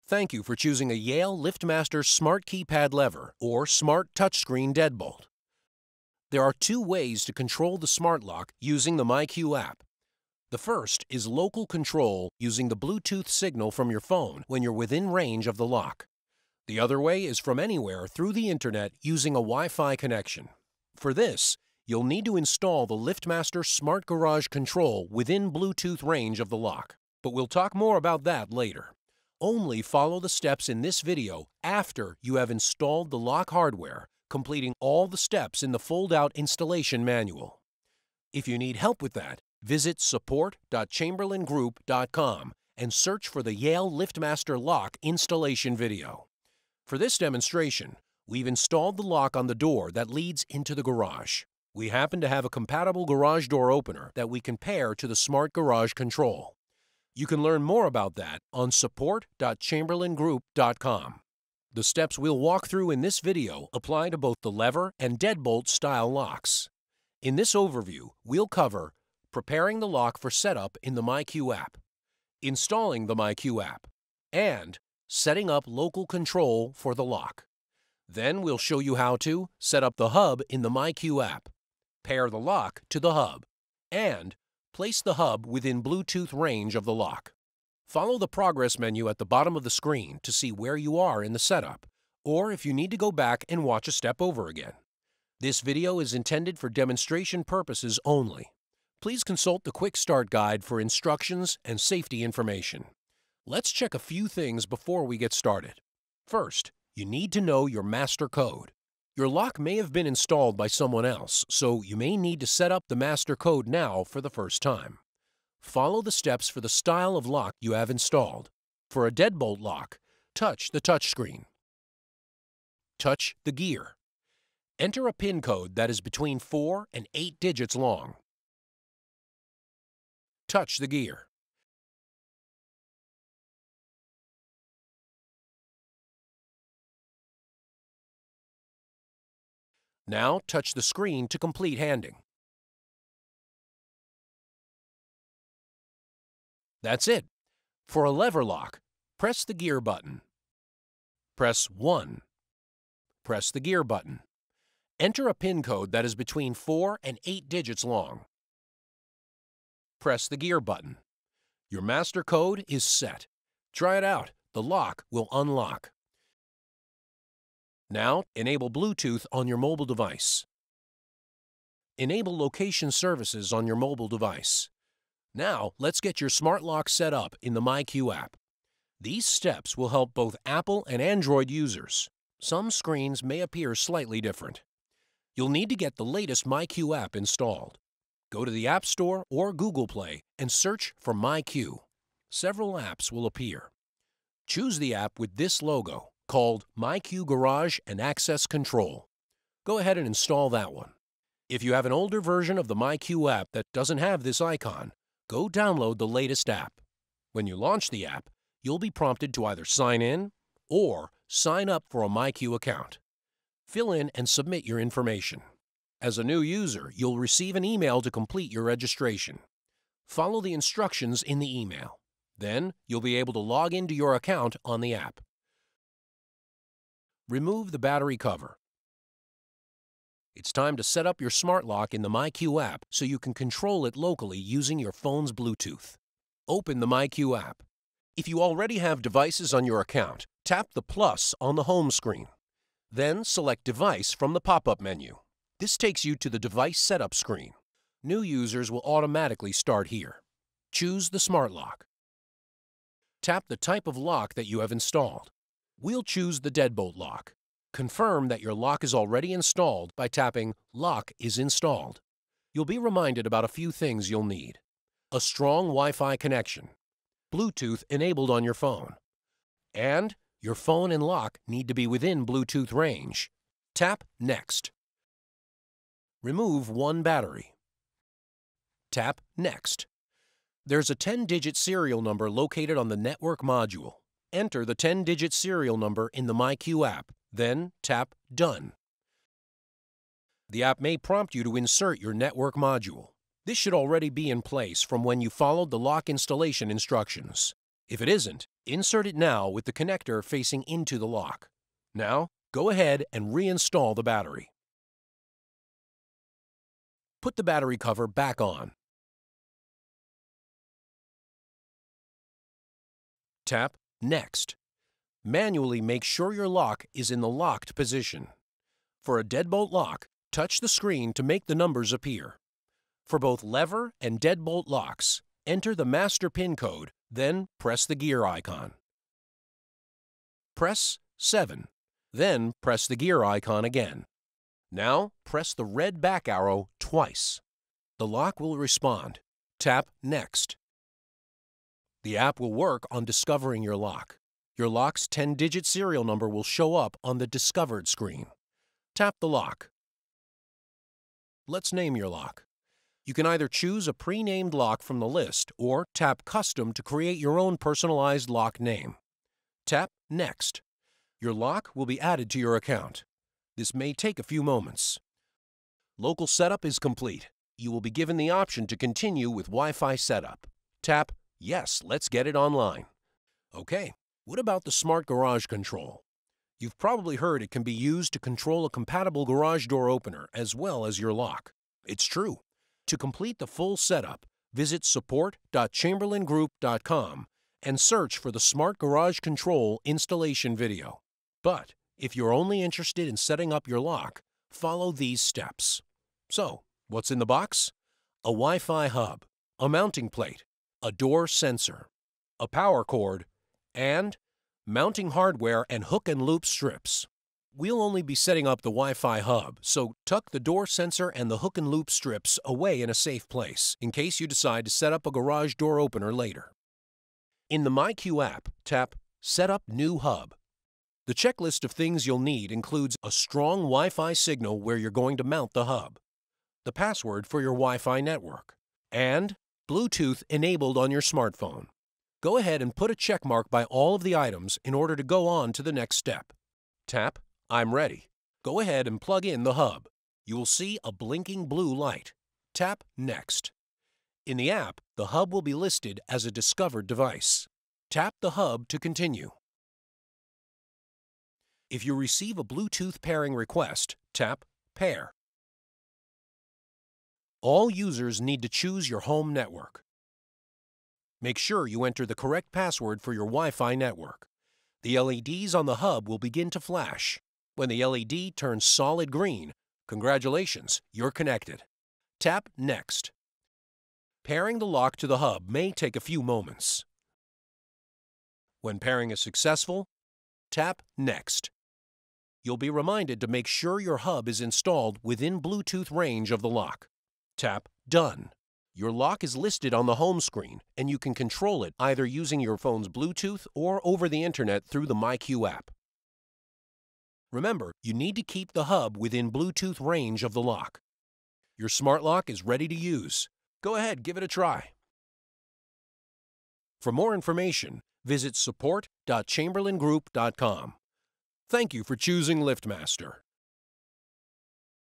Thank you for choosing a Yale LiftMaster Smart Keypad Lever or Smart Touchscreen Deadbolt. There are two ways to control the smart lock using the myQ app. The first is local control using the Bluetooth signal from your phone when you're within range of the lock. The other way is from anywhere through the internet using a Wi-Fi connection. For this, you'll need to install the LiftMaster Smart Garage Control within Bluetooth range of the lock, but we'll talk more about that later. Only follow the steps in this video after you have installed the lock hardware, completing all the steps in the fold-out installation manual. If you need help with that, visit support.chamberlaingroup.com and search for the Yale LiftMaster Lock installation video. For this demonstration, we've installed the lock on the door that leads into the garage. We happen to have a compatible garage door opener that we can pair to the Smart Garage Control. You can learn more about that on support.chamberlaingroup.com. The steps we'll walk through in this video apply to both the lever and deadbolt style locks. In this overview, we'll cover preparing the lock for setup in the myQ app, installing the myQ app, and setting up local control for the lock. Then we'll show you how to set up the hub in the myQ app, pair the lock to the hub, and place the hub within Bluetooth range of the lock. Follow the progress menu at the bottom of the screen to see where you are in the setup, or if you need to go back and watch a step over again. This video is intended for demonstration purposes only. Please consult the Quick Start Guide for instructions and safety information. Let's check a few things before we get started. First, you need to know your master code. Your lock may have been installed by someone else, so you may need to set up the master code now for the first time. Follow the steps for the style of lock you have installed. For a deadbolt lock, touch the touchscreen. Touch the gear. Enter a PIN code that is between 4 and 8 digits long. Touch the gear. Now touch the screen to complete handing. That's it. For a lever lock, press the gear button. Press 1. Press the gear button. Enter a PIN code that is between 4 and 8 digits long. Press the gear button. Your master code is set. Try it out. The lock will unlock. Now, enable Bluetooth on your mobile device. Enable location services on your mobile device. Now, let's get your smart lock set up in the myQ app. These steps will help both Apple and Android users. Some screens may appear slightly different. You'll need to get the latest myQ app installed. Go to the App Store or Google Play and search for myQ. Several apps will appear. Choose the app with this logo, called myQ Garage and Access Control. Go ahead and install that one. If you have an older version of the myQ app that doesn't have this icon, go download the latest app. When you launch the app, you'll be prompted to either sign in or sign up for a myQ account. Fill in and submit your information. As a new user, you'll receive an email to complete your registration. Follow the instructions in the email. Then, you'll be able to log into your account on the app. Remove the battery cover. It's time to set up your smart lock in the myQ app so you can control it locally using your phone's Bluetooth. Open the myQ app. If you already have devices on your account, tap the plus on the home screen. Then select Device from the pop-up menu. This takes you to the device setup screen. New users will automatically start here. Choose the smart lock. Tap the type of lock that you have installed. We'll choose the deadbolt lock. Confirm that your lock is already installed by tapping Lock is installed. You'll be reminded about a few things you'll need. A strong Wi-Fi connection. Bluetooth enabled on your phone. And your phone and lock need to be within Bluetooth range. Tap Next. Remove one battery. Tap Next. There's a 10-digit serial number located on the network module. Enter the 10-digit serial number in the myQ app, then tap Done. The app may prompt you to insert your network module. This should already be in place from when you followed the lock installation instructions. If it isn't, insert it now with the connector facing into the lock. Now, go ahead and reinstall the battery. Put the battery cover back on. Tap Next. Manually make sure your lock is in the locked position. For a deadbolt lock, touch the screen to make the numbers appear. For both lever and deadbolt locks, enter the master pin code, then press the gear icon. Press 7, then press the gear icon again. Now press the red back arrow twice. The lock will respond. Tap Next. The app will work on discovering your lock. Your lock's 10-digit serial number will show up on the Discovered screen. Tap the lock. Let's name your lock. You can either choose a pre-named lock from the list or tap Custom to create your own personalized lock name. Tap Next. Your lock will be added to your account. This may take a few moments. Local setup is complete. You will be given the option to continue with Wi-Fi setup. Tap Yes, let's get it online. Okay, what about the Smart Garage Control? You've probably heard it can be used to control a compatible garage door opener as well as your lock. It's true. To complete the full setup, visit support.chamberlaingroup.com and search for the Smart Garage Control installation video. But if you're only interested in setting up your lock, follow these steps. So, what's in the box? A Wi-Fi hub, a mounting plate, a door sensor, a power cord, and mounting hardware and hook and loop strips. We'll only be setting up the Wi-Fi hub, so tuck the door sensor and the hook and loop strips away in a safe place in case you decide to set up a garage door opener later. In the myQ app, tap Set up New Hub. The checklist of things you'll need includes a strong Wi-Fi signal where you're going to mount the hub, the password for your Wi-Fi network, and Bluetooth enabled on your smartphone. Go ahead and put a check mark by all of the items in order to go on to the next step. Tap I'm ready. Go ahead and plug in the hub. You will see a blinking blue light. Tap Next. In the app, the hub will be listed as a discovered device. Tap the hub to continue. If you receive a Bluetooth pairing request, tap Pair. All users need to choose your home network. Make sure you enter the correct password for your Wi-Fi network. The LEDs on the hub will begin to flash. When the LED turns solid green, congratulations, you're connected. Tap Next. Pairing the lock to the hub may take a few moments. When pairing is successful, tap Next. You'll be reminded to make sure your hub is installed within Bluetooth range of the lock. Tap Done. Your lock is listed on the home screen, and you can control it either using your phone's Bluetooth or over the internet through the myQ app. Remember, you need to keep the hub within Bluetooth range of the lock. Your smart lock is ready to use. Go ahead, give it a try. For more information, visit support.chamberlaingroup.com. Thank you for choosing LiftMaster.